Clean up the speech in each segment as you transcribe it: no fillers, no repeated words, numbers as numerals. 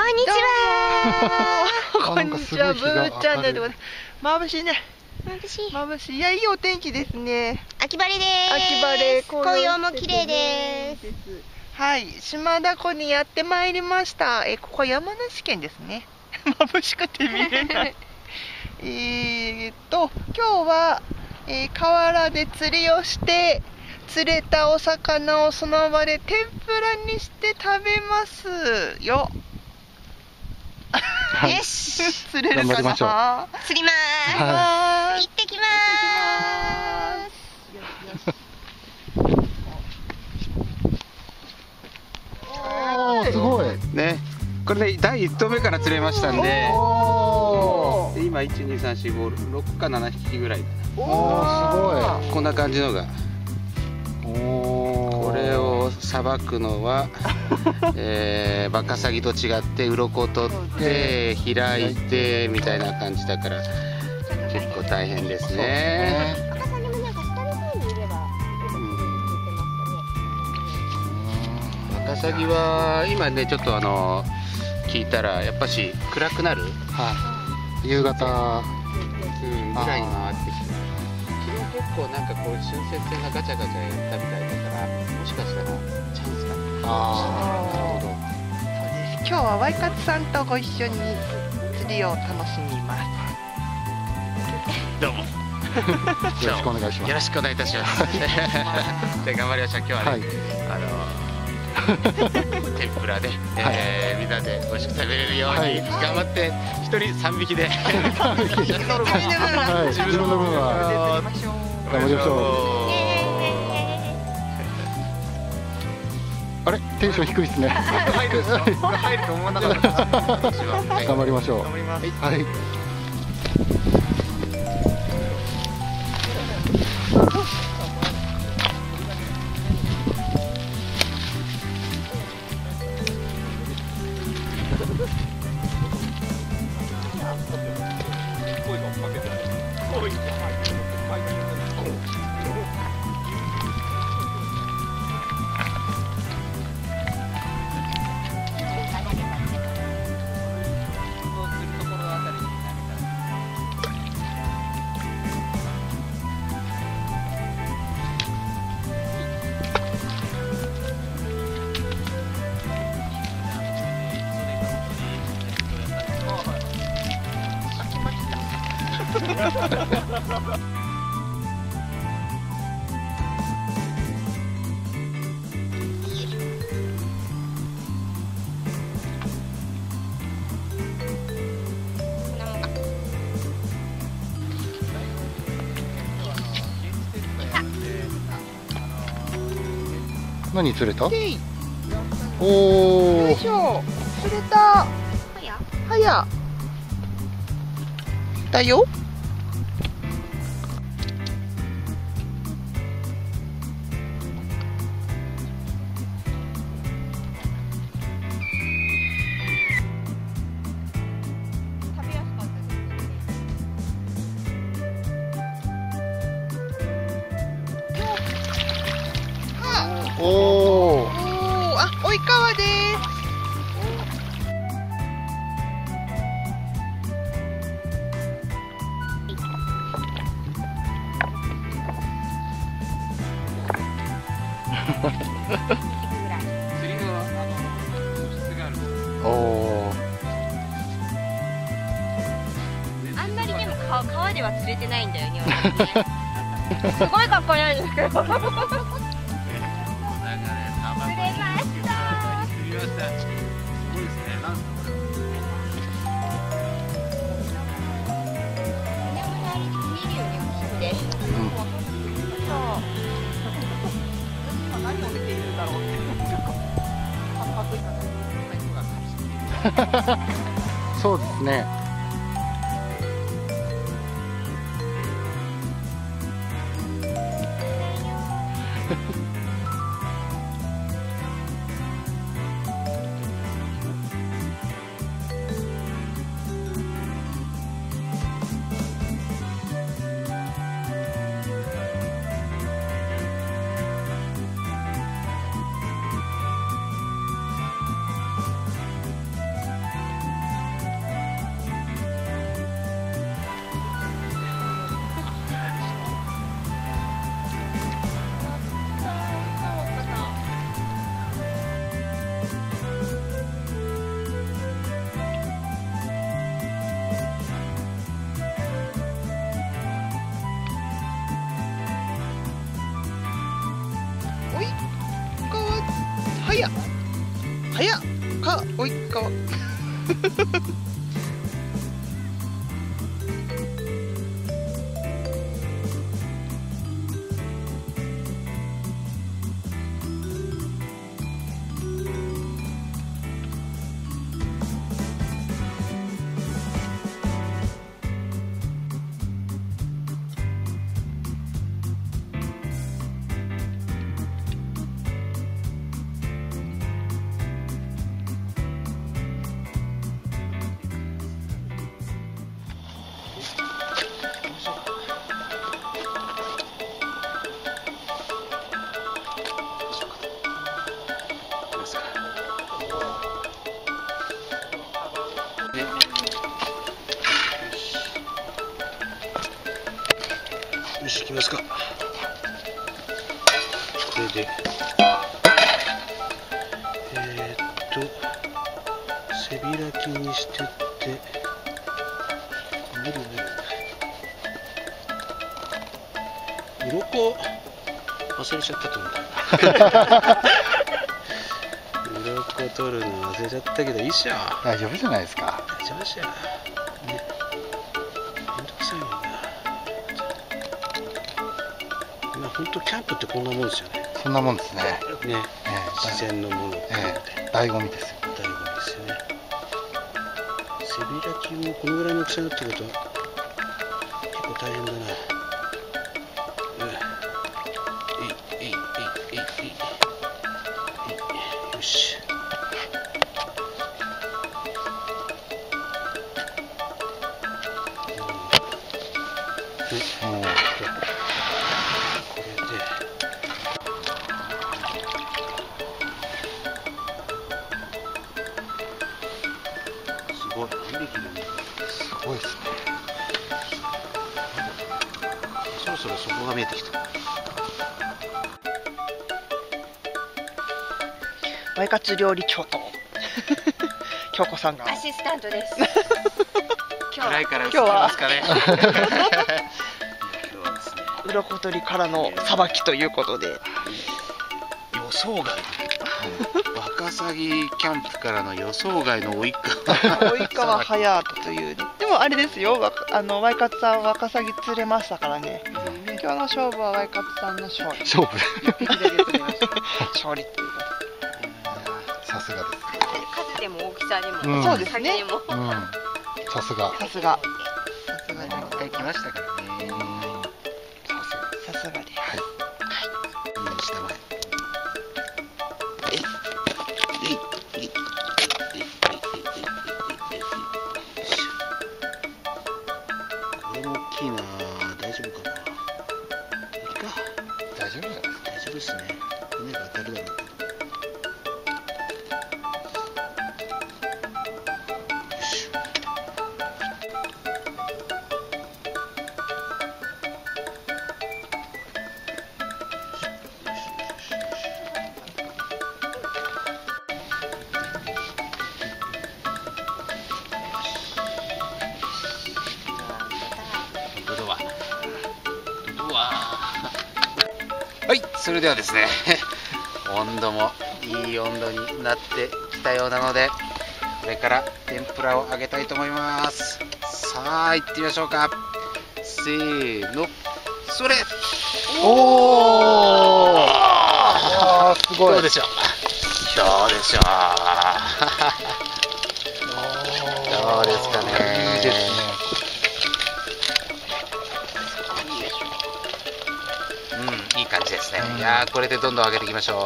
こんにちは。 こんにちは、ブーちゃんだってことで。眩しいね。 眩しい。 眩しい。いや、いいお天気ですね。 秋晴れです。 秋晴れ。 紅葉も綺麗です。 はい、島田湖にやってまいりました。ここ山梨県ですね。眩しくて見れない。今日は、河原で釣りをして、釣れたお魚をその場で天ぷらにして食べますよ。 よし。 釣れるかな。 釣りまーす。 行ってきまーす。すごいね。これね、第1投目から釣れましたんで、で今1、2、3、4、5、6か7匹ぐらい。 おー、すごい。 こんな感じのが。これをさばくのは、バカサギと違って鱗を取って開いてみたいな感じだから結構大変ですね。 バカサギもなんか下の方にいればバカサギは今ねちょっと聞いたらやっぱし暗くなる、 夕方、 ぐらいに回ってきて、昨日結構なんかこう春節船がガチャガチャやったみたいだからもしかしたらチャンスがあるかもしれない。なるほど。 今日はワイカツさんとご一緒に釣りを楽しみます。 どうも。 よろしくお願いします。 よろしくお願いいたします。じゃあ頑張りましょう。今日はね、天ぷらで、みんなで美味しく食べれるように頑張って一人3匹で。 自分の分は頑張りましょう。あれテンション低いですね。 入ると思わなかった。 頑張りましょう。はい。何釣れた？おお。 よいしょ。釣れた。はや。だよ。 おお。 及川です。 釣りの質がある。 おお。 あんまりでも川では釣れてないんだよね。すごいかっこいいんですけど。 そうですね。 が及川よし、行きますか。これで背開きにしてって鱗忘れちゃったと思う鱗取るの忘れちゃったけどいいっしょ。 大丈夫じゃないですか。 大丈夫っしょね。めんどくさいもんな。まあ本当キャンプってこんなもんですよね。 そんなもんですね。 ね、自然のものを含めて、 醍醐味ですよ。 醍醐味ですよね。背開きもこのぐらいの大きさになってくると結構大変だな。よし。これで。すごい。何匹いるの？ すごいですね。 そろそろそこが見えてきた。 ワイカツ料理京都京子さんがアシスタントです今暗いから映って今日はますかね。今日はですね、 鱗取りからのさばきということで、 予想外。ワカサギキャンプからの予想外の及川隼人という、ね、でもあれですよ、ワイカツさんワカサギ釣れましたからね、今日の勝負はワイカツさんの勝利。 勝負。 勝利というか、 さすがです。 数でも大きさでも、 うんそうですね先にもうん。さすが。 さすが一回来ましたからね。 さすがです。 下前。これも大きいな。大丈夫かな。いいか。 大丈夫じゃないですか。 大丈夫ですね。船が当たるだろうけど。よし。はい、それではですね、温度もいい温度になってきたようなので、これから天ぷらを揚げたいと思います。さあ、行ってみましょうか。せーの、それ。 おー。あー、すごい。 どうでしょう。どうでしょう。どうですかね。 いいですね。 いい感じですね。いやー、これでどんどん上げていきましょう。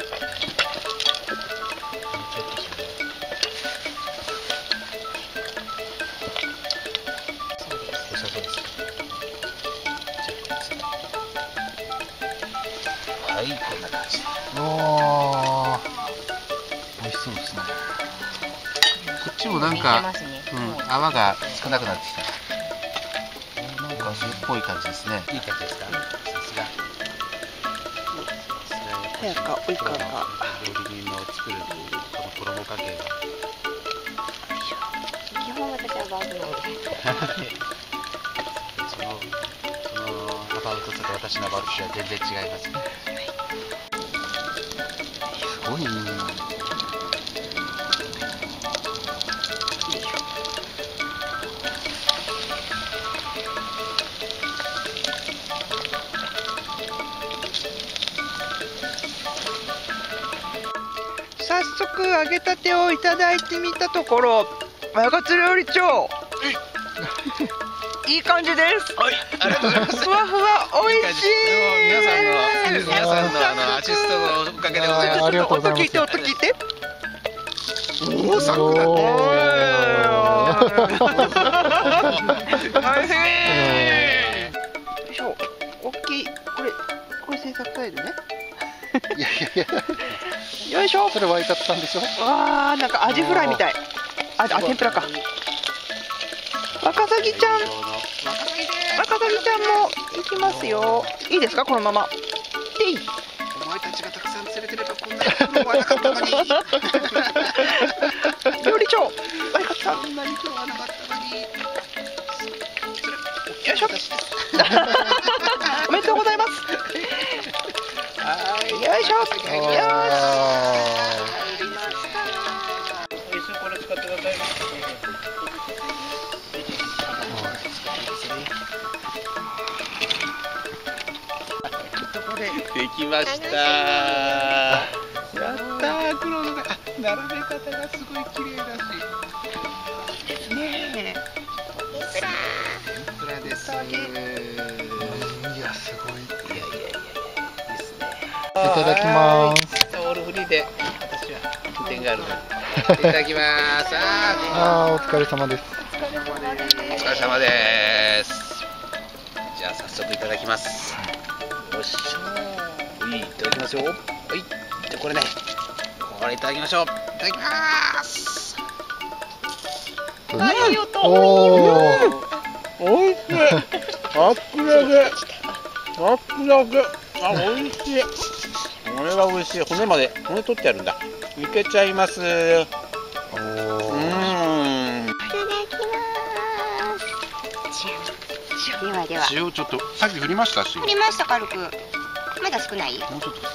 はい、こんな感じ。 おー。美味しそうですね。 こっちもなんか、泡が少なくなってきた。なんか水っぽい感じですね。いい感じですか。さすが。 早川及川が料理人の作るこの衣かけが。 基本私はバーブなのでそのアバウトさと私のアバウトは全然違いますね。 すごい。 速揚げたてをいただいてみたところ、中津料理長いい感じです。 はい、ありがとうございます。 ふわふわ美味しい。 皆さんのアシストのおかげでございます。 ありがとうございます。 音聞いて。 おお、桜。 大変。よいしょ。大きい。これ制作ファイルね。 いやいやいや。 よいしょ。 それ沸いちゃったんでしょ。 わあ、なんかアジフライみたい。天ぷらか。ワカサギちゃん。ワカサギちゃんも行きますよ。いいですか、このまま。でいい。 お前たちがたくさん連れてればこんなに苦労はなかったのに。 料理長、ワカさん。 こんなに苦労はなかったのに。 よいしょ。おめでとうございます。 はい、 よいしょ。よし。 これ使ってください。できました。やったー、黒のが並べ方がすごい綺麗だし。 ですね。 天ぷらです。 いやすごい。 いやいいですね。 いただきます。 オールフリーで私は運転があるのでいただきます。 お疲れ様です。 お疲れ様です。じゃあ早速いただきます。よし。いただきますよ。はい。じゃあこれね。これいただきましょう。いただきます。 いい音。 おいしい。あっくらげ。あっくらげ。あ、おいしい。これはおいしい。骨まで、骨取ってあるんだ。いけちゃいます。 いただきます。ではでは。 塩ちょっと、さっき振りました。 振りました、軽く。まだ少ない？ もうちょっと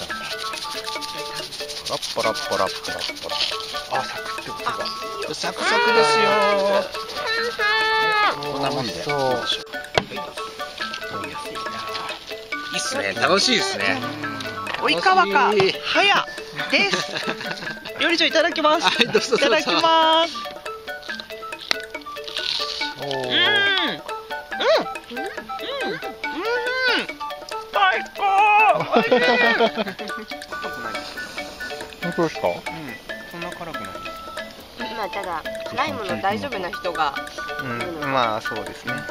振った。ラッパラッパラッパラッパラ。あ、サクッと音が。サクサクですよ。こんなもんで。 そう。 いいっすね。楽しいですね。 及川かはやです。料理長いただきます。 はい、どうぞいただきます。最高。美味しい。 本当ですか？ そんな辛くない。 まあただ辛いもの大丈夫な人が、 まあそうですね。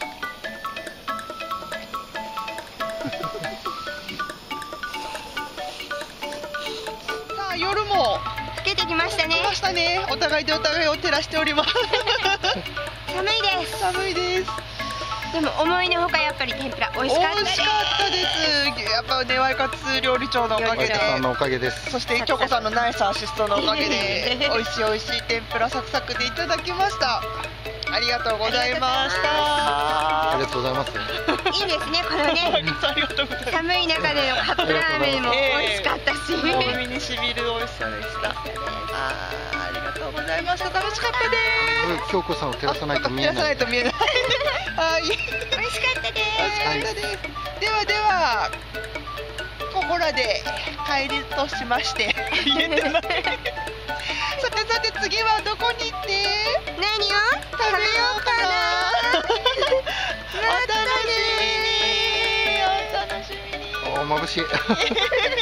さあ夜も更けてきましたね。 来ましたね。お互いでお互いを照らしております。 寒いです。 寒いです。 でも思いのほかやっぱり天ぷら美味しかったです。 美味しかったです。やっぱね、ワイカツ料理長のおかげで、 さんのおかげです。 そして京子さんのナイスアシストのおかげで美味しい天ぷらサクサクでいただきました。ありがとうございました。 ありがとうございます。 いいですね、このねありがとうございます。 寒い中でのカップラーメンも美味しかったし、 お耳にしみる美味しさでした。ありがとうございました。楽しかったです。 京子さんを照らさないと見えない。 照らさないと見えない。はい。 美味しかったです。 美味しかったです。ではでは、ここらで帰りとしまして言えてない。さて次はどこに行って何を食べようかな。 お楽しみに。お楽しみに。 眩しい。